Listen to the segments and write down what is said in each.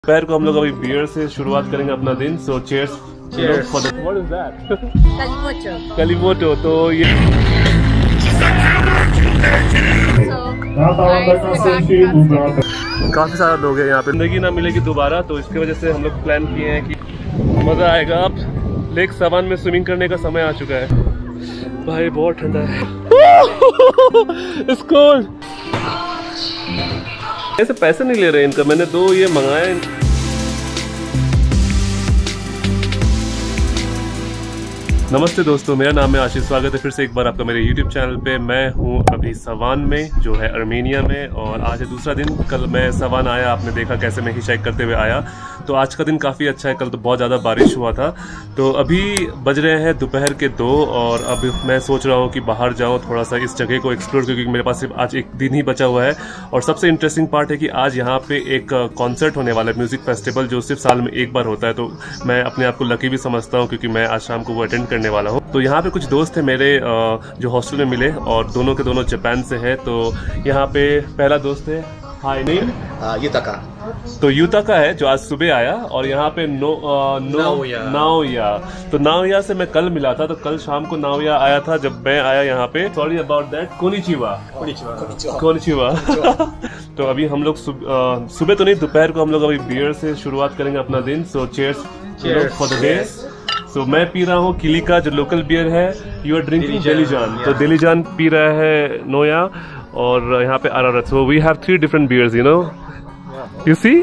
दोपहर को हम लोग अभी बियर से शुरुआत करेंगे अपना दिन। So cheers for the what is that कलिमोटो। तो ये काफी सारे लोग हैं यहाँ पे, जिंदगी ना मिलेगी दोबारा, तो इसकी वजह से हम लोग प्लान किए हैं कि मजा आएगा। अब लेक सवान में स्विमिंग करने का समय आ चुका है। भाई बहुत ठंडा है। It's cold। ऐसे पैसे नहीं ले रहे इनका, मैंने 2 ये मंगाए। नमस्ते दोस्तों, मेरा नाम है आशीष। स्वागत है फिर से एक बार आपका मेरे YouTube चैनल पे। मैं हूँ अभी सवान में, जो है अर्मेनिया में, और आज है दूसरा दिन। कल मैं सवान आया, आपने देखा कैसे मैं हिचहाइक करते हुए आया। तो आज का दिन काफ़ी अच्छा है। कल तो बहुत ज़्यादा बारिश हुआ था। तो अभी बज रहे हैं दोपहर के 2 और अब मैं सोच रहा हूँ कि बाहर जाऊँ थोड़ा सा इस जगह को एक्सप्लोर, क्योंकि मेरे पास सिर्फ आज एक दिन ही बचा हुआ है। और सबसे इंटरेस्टिंग पार्ट है कि आज यहाँ पे एक कॉन्सर्ट होने वाला है, म्यूज़िक फेस्टिवल, जो सिर्फ साल में एक बार होता है। तो मैं अपने आप को लकी भी समझता हूँ, क्योंकि मैं आज शाम को वो अटेंड करने वाला हूँ। तो यहाँ पे कुछ दोस्त हैं मेरे जो हॉस्टल में मिले, और दोनों के दोनों जापान से हैं। तो यहाँ पे पहला दोस्त है, हाय नेम युताका। तो युताका है जो आज सुबह आया। और यहाँ पे नाओया। तो नाओया से मैं कल मिला था, तो कल शाम को नाओया आया था जब मैं आया यहाँ पे। Sorry about that. कोनिचिवा। तो अभी हम लोग सुबह तो नहीं, दोपहर को हम लोग अभी बियर से शुरुआत करेंगे अपना दिन। So cheers for the day. तो मैं पी रहा हूँ किलिका, जो लोकल बियर है। You are drinking Dilijan. तो दिलीजान पी रहा है नोया, और यहाँ पे Ararat. So we have 3 different beers, you know, you see.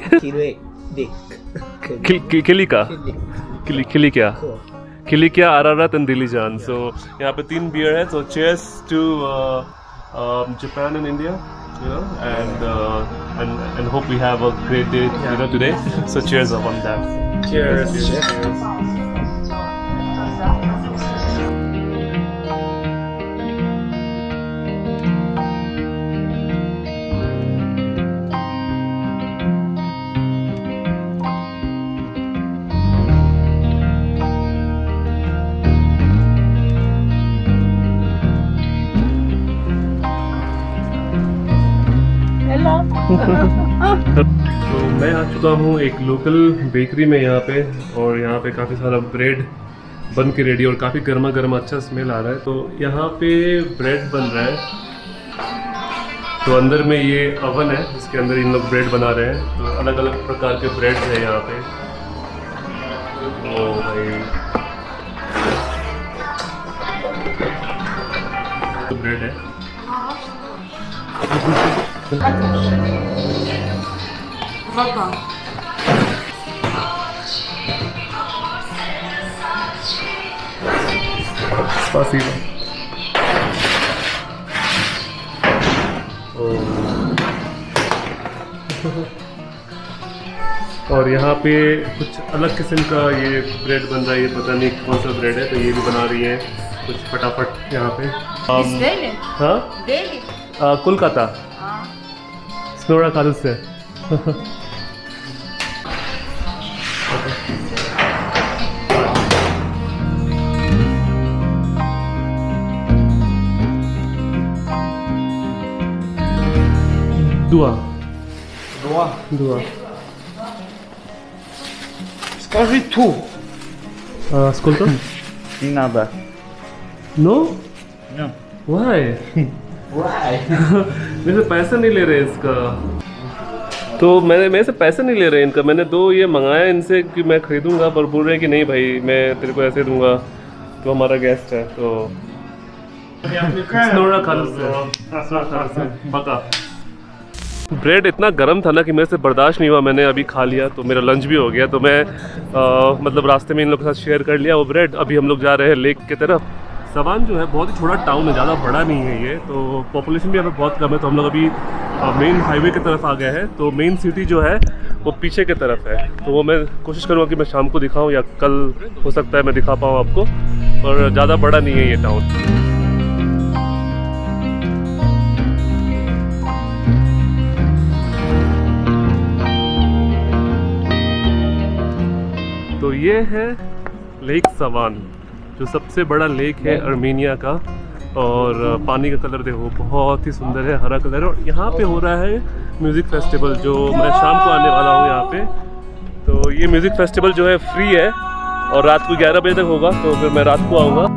Kilikia, Ararat and Dilijan. सो यहाँ पे 3 बियर है। So cheers to Japan and India, you know, and hope we have a great day, you know, today. So cheers on that. Cheers. तो मैं आ चुका हूँ एक local bakery में यहाँ पे, और यहाँ पे काफ़ी सारा ब्रेड बन के रेडी, और काफ़ी गर्मा गर्म अच्छा स्मेल आ रहा है। तो यहाँ पे ब्रेड बन रहा है। तो अंदर में ये अवन है, जिसके अंदर इन लोग ब्रेड बना रहे हैं। तो अलग अलग प्रकार के ब्रेड है यहाँ पे। ओ भाई, तो ब्रेड है। Спасибо. और यहाँ पे कुछ अलग किस्म का ये ब्रेड बन रहा है। ये पता नहीं कौन सा ब्रेड है, तो ये भी बना रही है कुछ फटाफट यहाँ पे। हाँ, कोलकाता, स्नोरा कालू से। Dua. Скажи ту. Сколько? Не надо. No? No. Why? Why? मेरे से पैसा नहीं ले रहे इसका। तो मेरे से पैसे नहीं ले रहे इनका। मैंने 2 ये मंगाया इनसे कि मैं खरीदूंगा, पर बोल रहे हैं कि नहीं भाई, मैं तेरे को ऐसे दूंगा, तो हमारा गेस्ट है। तो स्नोरा खालू से बका। ब्रेड इतना गर्म था ना कि मेरे से बर्दाश्त नहीं हुआ। मैंने अभी खा लिया, तो मेरा लंच भी हो गया। तो मैं मतलब रास्ते में इन लोगों के साथ शेयर कर लिया वो ब्रेड। अभी हम लोग जा रहे हैं लेक की तरफ। सवान जो है बहुत ही छोटा टाउन है, ज़्यादा बड़ा नहीं है ये। तो पॉपुलेशन भी यहाँ पे बहुत कम है। तो हम लोग अभी मेन हाईवे की तरफ आ गए हैं। तो मेन सिटी जो है वो पीछे की तरफ है। तो वो मैं कोशिश करूँगा कि मैं शाम को दिखाऊँ, या कल हो सकता है मैं दिखा पाऊँ आपको। और ज़्यादा बड़ा नहीं है ये टाउन। तो ये है लेक सवान, जो सबसे बड़ा लेक है अर्मेनिया का। और पानी का कलर देखो बहुत ही सुंदर है, हरा कलर है। और यहाँ पे हो रहा है म्यूज़िक फेस्टिवल, जो मैं शाम को आने वाला हूँ यहाँ पे। ये म्यूज़िक फेस्टिवल जो है फ्री है और रात को 11 बजे तक होगा, तो फिर मैं रात को आऊँगा।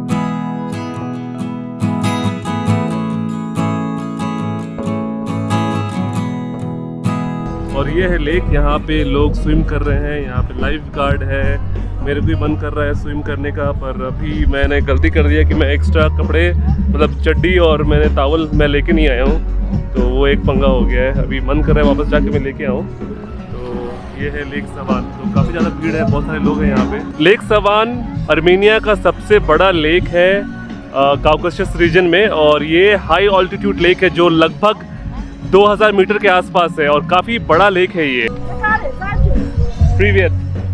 और ये है लेक, यहाँ पे लोग स्विम कर रहे हैं, यहाँ पे लाइफ गार्ड है। मेरे को भी मन कर रहा है स्विम करने का, पर अभी मैंने गलती कर दिया कि मैं एक्स्ट्रा कपड़े मतलब चड्डी और मैंने टॉवल मैं लेके नहीं आया हूँ, तो वो एक पंगा हो गया है। अभी मन कर रहा है वापस जाके मैं लेके आऊँ। तो ये है लेक सवान, तो काफ़ी ज़्यादा भीड़ है, बहुत सारे लोग हैं यहाँ पे। लेक सवान आर्मेनिया का सबसे बड़ा लेक है काउकासस रीजन में, और ये हाई ऑल्टीट्यूड लेक है जो लगभग 2000 मीटर के आसपास है और काफ़ी बड़ा लेक है ये। प्रीवियस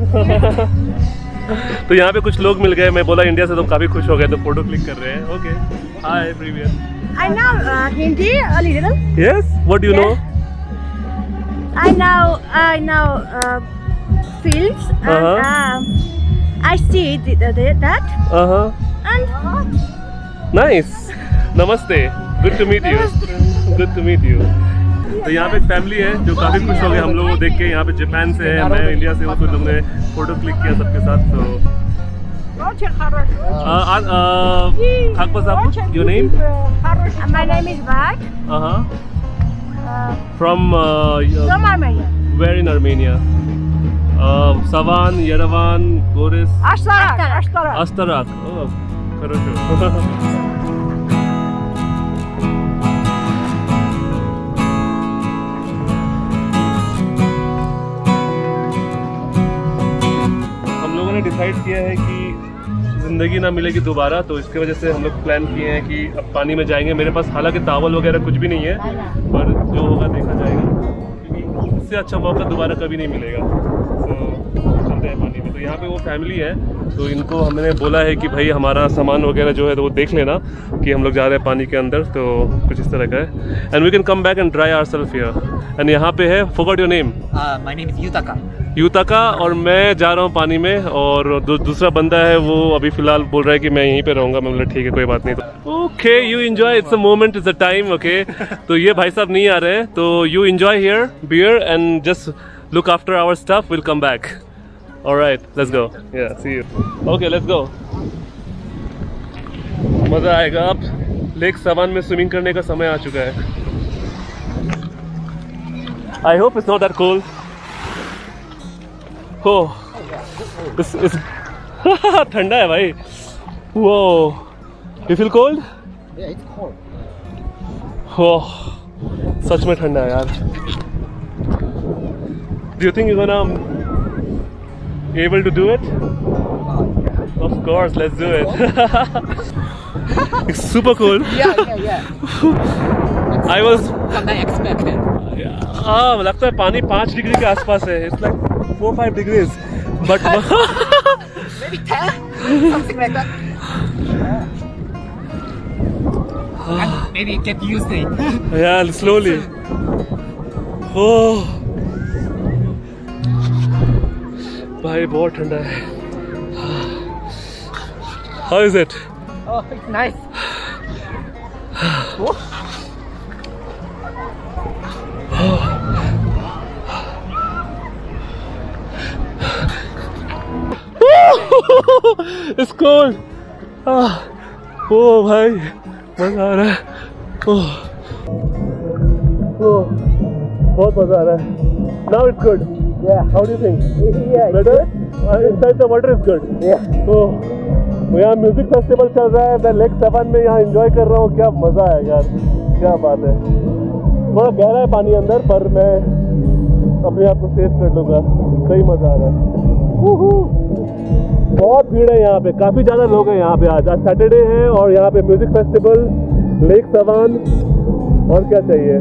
तो यहाँ पे कुछ लोग मिल गए, मैं बोला इंडिया से, तो काफ़ी खुश हो गए, तो फोटो क्लिक कर रहे हैं। Okay, hi previous. I know Hindi a little. Yes, what do you know? I know films and I see that. And Nice. Namaste. Good to meet you. Good to meet you. तो यहाँ पे एक family है जो काफ़ी खुश हो गए हम लोगों को देख के। यहाँ पे जापान से है, मैं इंडिया से हूँ, तो लोगों ने फोटो क्लिक किया सबके साथ। तो your name? my name is Bart. From From Armenia. where in Armenia? Savan, Yerevan, Goris, Ashtarak. Astarak. Oh, хорошо. Decide किया है कि ज़िंदगी ना मिलेगी दोबारा, तो इसके वजह से हम लोग प्लान किए हैं कि अब पानी में जाएंगे। मेरे पास हालांकि टॉवल वगैरह कुछ भी नहीं है, पर जो होगा देखा जाएगा, क्योंकि इससे अच्छा मौका दोबारा कभी नहीं मिलेगा। तो चलते हैं पानी में। तो यहाँ पे वो फैमिली है, तो इनको हमने बोला है कि भाई हमारा सामान वगैरह जो है तो वो देख लेना कि हम लोग जा रहे हैं पानी के अंदर, तो कुछ इस तरह का है। And we can come back and dry ourselves here. And यहाँ पे है, forgot your name? My name is Yutaka. Yutaka. और मैं जा रहा हूँ पानी में, और दूसरा बंदा है वो अभी फिलहाल बोल रहा है कि मैं यहीं पे रहूँगा। मैं बोला ठीक है, कोई बात नहीं। तो okay, you enjoy, it's a moment, it's a time. Okay, तो ये भाई साहब नहीं आ रहे हैं, तो you enjoy here beer and just look after our stuff, will come back. Alright, let's go. Yeah, see you. Okay, let's go. मज़ा आएगा। अब लेक सवान में स्विमिंग करने का समय आ चुका है। I hope it's not that cold. Oh, it's ठंडा है भाई। Whoa, you feel cold? Yeah, it's cold. Oh, सच में ठंडा है यार। Do you think you're gonna able to do it? Of course, let's do it. It's super cold. Yeah. I was unexpected. लगता है पानी 5 डिग्री के आसपास है। It's like 4-5 degrees, but Maybe 10, something like that. And maybe get used to it. yeah, slowly. Oh, भाई बहुत ठंडा है। How is it? Oh, it's nice. It's cold. Oh भाई मजा आ रहा है। बहुत मजा आ रहा है। Now it's good. Yeah. How do you think? Yeah. Better? Inside the water is good. Yeah. तो यहाँ म्यूजिक फेस्टिवल चल रहा है, मैं लेक सवान में यहाँ एंजॉय कर रहा हूँ। क्या मजा है यार, क्या बात है। थोड़ा गहरा है पानी अंदर, पर मैं अपने आप को सेफ कर लूँगा। सही मजा आ रहा है। बहुत भीड़ है यहाँ पे, काफ़ी ज़्यादा लोग हैं यहाँ पे। आज सैटरडे है और यहाँ पे म्यूजिक फेस्टिवल, लेक सवान, और क्या चाहिए।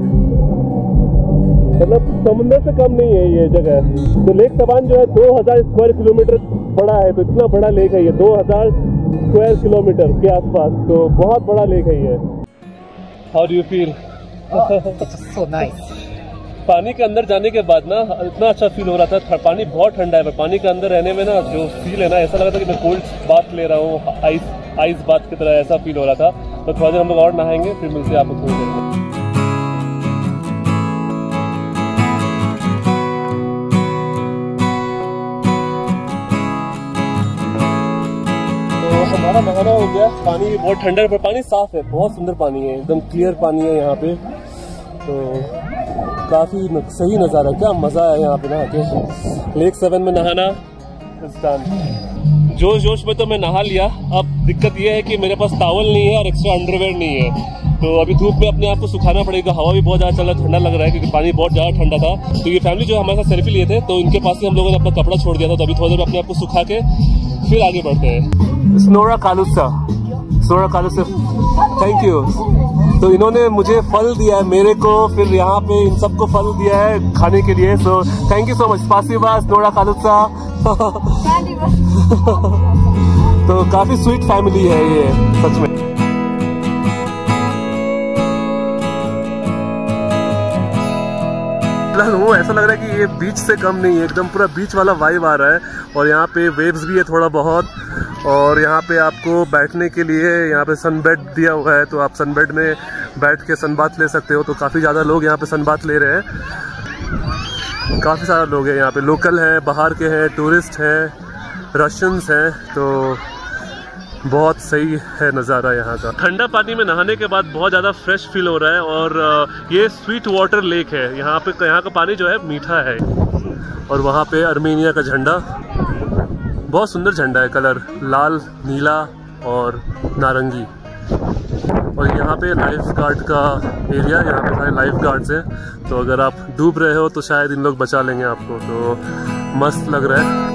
मतलब समुंदर से कम नहीं है ये जगह। तो लेक सवान जो है 2000 स्क्वायर किलोमीटर बड़ा है, तो इतना बड़ा लेक है ये, 2000 स्क्वायर किलोमीटर के आसपास, तो बहुत बड़ा लेक है ये। How do you feel? It's so nice. पानी के अंदर जाने के बाद ना इतना अच्छा फील हो रहा था। पानी बहुत ठंडा है, पर पानी के अंदर रहने में ना जो फील है ना, ऐसा लगा था कि मैं कोल्ड बाथ ले रहा हूँ, आइस बाथ की तरह ऐसा फील हो रहा था। तो थोड़ा देर हम लोग और नहाएंगे, फिर मिलते हैं आपको थोड़ी देर में। हमारा नहाना हो गया। पानी बहुत ठंडा है पर पानी साफ है, बहुत सुंदर पानी है, एकदम क्लियर पानी है यहाँ पे। तो काफ़ी सही नज़ारा है, क्या मज़ा है यहाँ पे नहा के। लेक 7 में नहाना जोश जोश में तो मैं नहा लिया। अब दिक्कत ये है कि मेरे पास टॉवल नहीं है और एक्स्ट्रा अंडरवेयर नहीं है, तो अभी धूप में अपने आप को सुखाना पड़ेगा। हवा भी बहुत ज़्यादा चल रहा है, ठंडा लग रहा है क्योंकि पानी बहुत ज़्यादा ठंडा था। तो ये फैमिली जो हमारे साथ सेल्फी लिए थे तो इनके पास ही हम लोगों ने अपना कपड़ा छोड़ दिया था। तो अभी थोड़ी देर अपने आप को सुखा के फिर आगे बढ़ते हैं। स्नोरा कालुसा, थैंक यू। तो इन्होंने मुझे फल दिया है, मेरे को, फिर यहाँ पे इन सबको फल दिया है खाने के लिए। So thank you so much, स्पासिबा स्नोरा कालुसा। तो काफी स्वीट फैमिली है ये सच में। ऐसा लग रहा है कि ये बीच से कम नहीं है, एकदम पूरा बीच वाला वाइब आ रहा है। और यहाँ पे वेव्स भी है थोड़ा बहुत, और यहाँ पे आपको बैठने के लिए यहाँ पे सनबेड दिया हुआ है, तो आप सनबेड में बैठ के सनबाथ ले सकते हो। तो काफ़ी ज़्यादा लोग यहाँ पे सनबाथ ले रहे हैं, काफ़ी सारे लोग हैं यहाँ पे, लोकल हैं, बाहर के हैं, टूरिस्ट हैं, रशियंस हैं। तो बहुत सही है नज़ारा यहाँ का। ठंडा पानी में नहाने के बाद बहुत ज़्यादा फ्रेश फील हो रहा है। और ये स्वीट वाटर लेक है, यहाँ का पानी जो है मीठा है। और वहाँ पे अर्मेनिया का झंडा, बहुत सुंदर झंडा है, कलर लाल, नीला और नारंगी। और यहाँ पे लाइफ गार्ड का एरिया, यहाँ पे सारे लाइफ गार्ड्स हैं। तो अगर आप डूब रहे हो तो शायद इन लोग बचा लेंगे आपको। तो मस्त लग रहा है।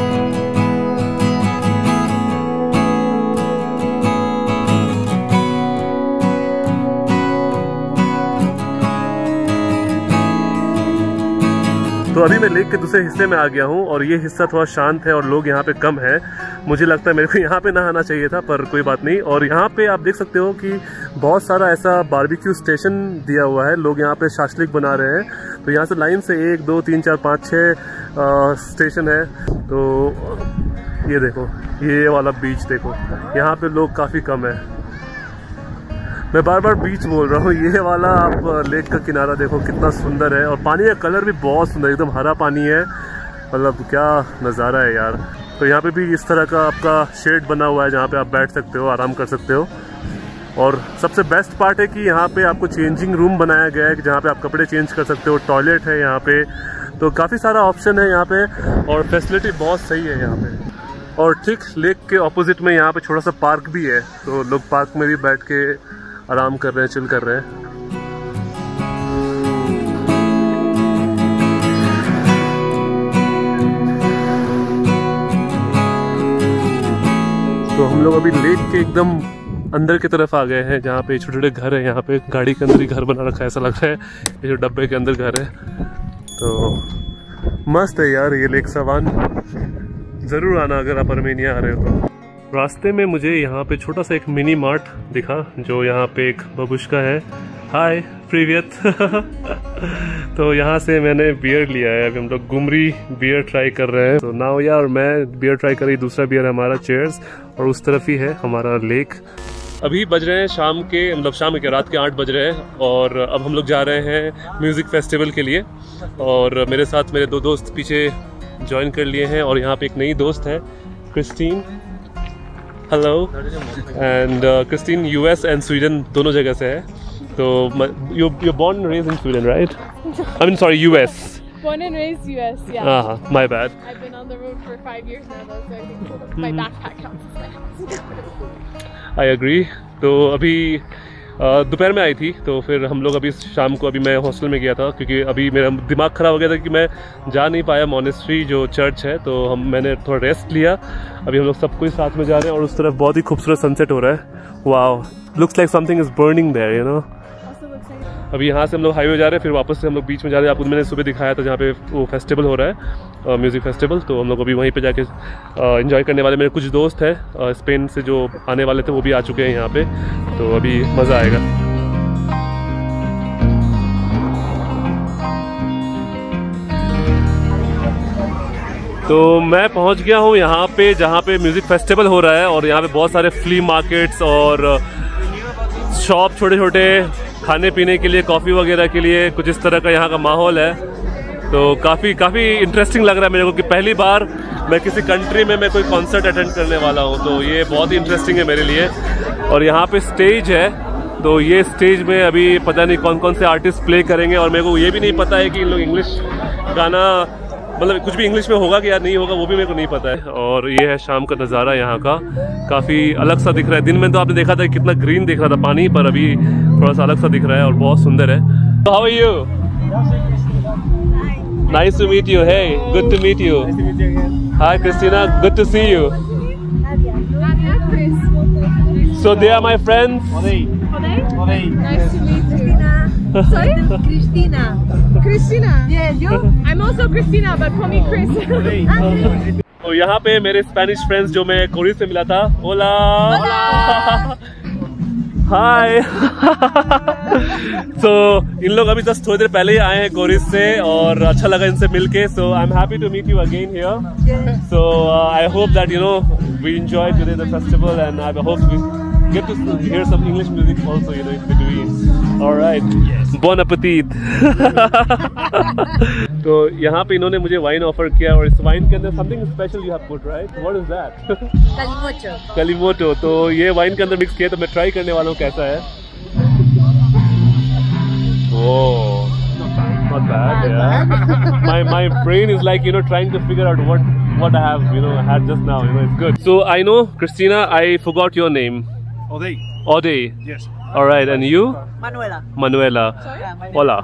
तो अभी मैं लेक के दूसरे हिस्से में आ गया हूँ और ये हिस्सा थोड़ा शांत है और लोग यहाँ पे कम हैं। मुझे लगता है मेरे को यहाँ पे नहाना चाहिए था, पर कोई बात नहीं। और यहाँ पे आप देख सकते हो कि बहुत सारा ऐसा बारबेक्यू स्टेशन दिया हुआ है, लोग यहाँ पे शाशलिक बना रहे हैं। तो यहाँ से लाइन से 1 2 3 4 5 6 स्टेशन है। तो ये देखो, ये वाला बीच देखो, यहाँ पे लोग काफ़ी कम है। मैं बार बार बीच बोल रहा हूँ, ये वाला आप लेक का किनारा देखो कितना सुंदर है। और पानी का कलर भी बहुत सुंदर, एकदम हरा पानी है, मतलब क्या नज़ारा है यार। तो यहाँ पे भी इस तरह का आपका शेड बना हुआ है जहाँ पे आप बैठ सकते हो, आराम कर सकते हो। और सबसे बेस्ट पार्ट है कि यहाँ पे आपको चेंजिंग रूम बनाया गया है जहाँ पे आप कपड़े चेंज कर सकते हो, टॉयलेट है यहाँ पे। तो काफ़ी सारा ऑप्शन है यहाँ पे और फैसिलिटी बहुत सही है यहाँ पे। और ठीक लेक के ऑपोजिट में यहाँ पे छोटा सा पार्क भी है, तो लोग पार्क में भी बैठ के आराम कर रहे हैं, चिल कर रहे हैं। तो हम लोग अभी लेक के एकदम अंदर की तरफ आ गए हैं जहाँ पे छोटे छोटे घर है। यहाँ पे गाड़ी के अंदर ही घर बना रखा है, ऐसा लग रहा है ये जो डब्बे के अंदर घर है। तो मस्त है यार ये लेक सवान, ज़रूर आना अगर आप अर्मेनिया आ रहे हो तो। रास्ते में मुझे यहाँ पे छोटा सा एक मिनी मार्ट दिखा, जो यहाँ पे एक बबुश्का है। हाय प्रीवियत। तो यहाँ से मैंने बियर लिया है, अभी हम लोग गुमरी बियर ट्राई कर रहे हैं। तो नाउ यार मैं बियर ट्राई कर रही, दूसरा बियर है हमारा चेयर्स, और उस तरफ ही है हमारा लेक। अभी बज रहे हैं शाम के, मतलब शाम के रात के 8 बज रहे हैं और अब हम लोग जा रहे हैं म्यूज़िक फेस्टिवल के लिए। और मेरे साथ मेरे 2 दोस्त पीछे ज्वाइन कर लिए हैं और यहाँ पे एक नई दोस्त है Christine. Hello. And Christine US and Sweden दोनों जगह से है। तो you're born and raised in Sweden, right? I mean, sorry, US. Born and raised US, yeah. My bad. I've been on the road for 5 years now, though, so I think my backpack counts. I agree. तो अभी दोपहर में आई थी, तो फिर हम लोग अभी शाम को, अभी मैं हॉस्टल में गया था क्योंकि अभी मेरा दिमाग ख़राब हो गया था कि मैं जा नहीं पाया मॉनेस्ट्री जो चर्च है। तो मैंने थोड़ा रेस्ट लिया। अभी हम लोग सब कोई साथ में जा रहे हैं और उस तरफ बहुत ही खूबसूरत सनसेट हो रहा है। Wow, looks like something is burning there, you know. अभी यहाँ से हम लोग हाईवे जा रहे हैं, फिर वापस से हम लोग बीच में जा रहे हैं। आपको मैंने सुबह दिखाया था जहाँ पे वो फेस्टिवल हो रहा है, म्यूज़िक फेस्टिवल। तो हम लोग अभी वहीं पे जाके एंजॉय करने वाले। मेरे कुछ दोस्त हैं स्पेन से जो आने वाले थे, वो भी आ चुके हैं यहाँ पे। तो अभी मज़ा आएगा। तो मैं पहुँच गया हूँ यहाँ पे जहाँ पे म्यूज़िक फेस्टिवल हो रहा है और यहाँ पे बहुत सारे फ्ली मार्केट्स और शॉप, छोटे छोटे खाने पीने के लिए, कॉफ़ी वगैरह के लिए, कुछ इस तरह का यहाँ का माहौल है। तो काफ़ी इंटरेस्टिंग लग रहा है मेरे को कि पहली बार मैं किसी कंट्री में मैं कोई कॉन्सर्ट अटेंड करने वाला हूँ, तो ये बहुत ही इंटरेस्टिंग है मेरे लिए। और यहाँ पे स्टेज है, तो ये स्टेज में अभी पता नहीं कौन कौन से आर्टिस्ट प्ले करेंगे, और मेरे को ये भी नहीं पता है कि इन लोग इंग्लिश गाना मतलब कुछ भी इंग्लिश में होगा कि या नहीं होगा, वो भी मेरे को नहीं पता है। और ये है शाम का नज़ारा यहाँ का, काफ़ी अलग सा दिख रहा है। दिन में तो आपने देखा था कितना ग्रीन दिख रहा था पानी, पर अभी थोड़ा सा अलग सा दिख रहा है और बहुत सुंदर है। How are you? Nice to meet you. Hey, good to meet you. Hi Christina, good to see you. So they are my friends. Nice to meet you. Sorry? Christina. Yeah, you? I'm also Christina, but call me Chris. तो यहाँ पे मेरे Spanish friends जो मैं कोरिस से मिला था, ओला, हाय। तो इन लोग अभी जस्ट थोड़ी देर पहले ही आए हैं कोरिस से और अच्छा लगा इनसे मिलके। So I am happy to meet you again here. So I hope that you know we enjoy today the festival and I hope we get to hear some English music also, you know, in between. All right. Yes. Bon appetit. तो यहाँ पे इन्होंने मुझे wine offer किया और इस wine के अंदर something special you have put, right? What is that? Calimocho. Calimocho. तो ये वाइन के अंदर मिक्स किया, तो मैं ट्राई करने वाला हूँ कैसा है। Oh, not bad. Yeah. My brain is like, you know, trying to figure out what I have, you know, had just now. You know, it's good. So I know, Christina, I forgot your name. Odey. Odey. Yes. All right, and you? Manuela. Manuela. Hola.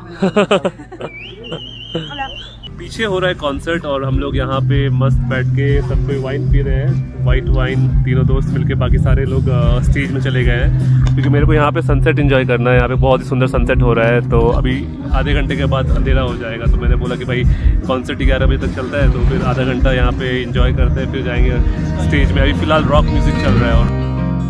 Hola. पीछे हो रहा है concert और हम लोग यहाँ पे मस्त बैठ के सब कोई वाइन पी रहे हैं, वाइट वाइन, तीनों दोस्त मिलके। बाकी सारे लोग स्टेज में चले गए हैं क्योंकि मेरे को यहाँ पे सनसेट एंजॉय करना है। यहाँ पे बहुत ही सुंदर सनसेट हो रहा है, तो अभी आधे घंटे के बाद अंधेरा हो जाएगा। तो मैंने बोला कि भाई कॉन्सर्ट 11 बजे तक चलता है, तो फिर आधा घंटा यहाँ पे एंजॉय करते हैं, फिर जाएंगे स्टेज में। अभी फिलहाल रॉक म्यूजिक चल रहा है। और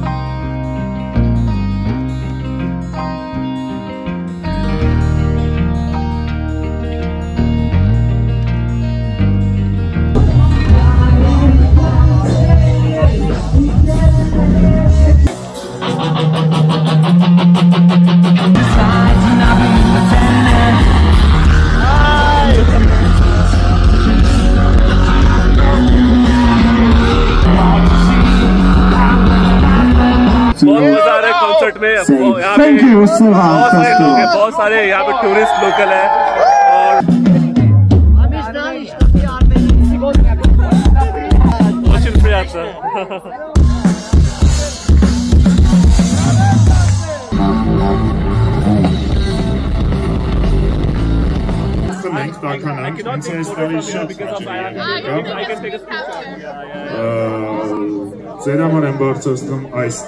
बहुत मजा आ रहा है कॉन्सर्ट में। यहाँ पे बहुत सारे लोग हैं, बहुत सारे यहाँ पे टूरिस्ट लोकल है। और очень приятно। Da kann einzelne staliще. Ձեր համար եմ բարձրացնում այս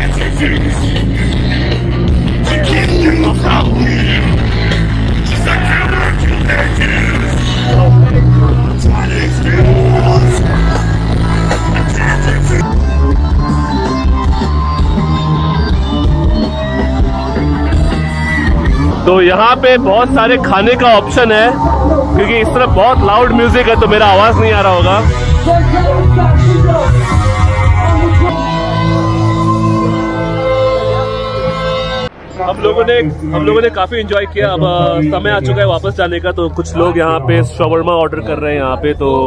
तो यहाँ पे बहुत सारे खाने का ऑप्शन है क्योंकि इस तरफ बहुत लाउड म्यूजिक है, तो मेरा आवाज नहीं आ रहा होगा। हम लोगों ने काफी एंजॉय किया। अब समय आ चुका है वापस जाने का, तो कुछ लोग यहाँ पे शवरमा ऑर्डर कर रहे हैं यहाँ पे। तो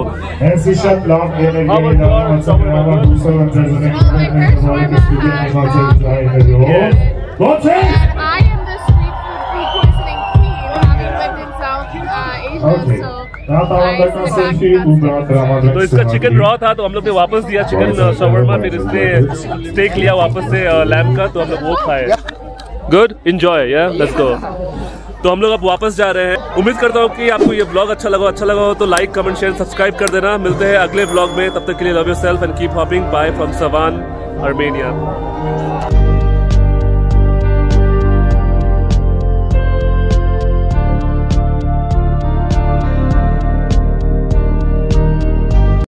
तो इसका चिकन रॉ था, तो हम लोग ने वापस दिया चिकन शवरमा, फिर इसने स्टेक लिया वापस से लैम्ब का, तो हम लोग वो खाए। गुड, एंजॉय, या लेट्स गो। तो हम लोग अब वापस जा रहे हैं। उम्मीद करता हूँ कि आपको ये व्लॉग अच्छा लगा हो तो लाइक, कमेंट, शेयर, सब्सक्राइब कर देना। मिलते हैं अगले व्लॉग में, तब तक के लिए love yourself and keep hopping. Bye from Sevan, Armenia.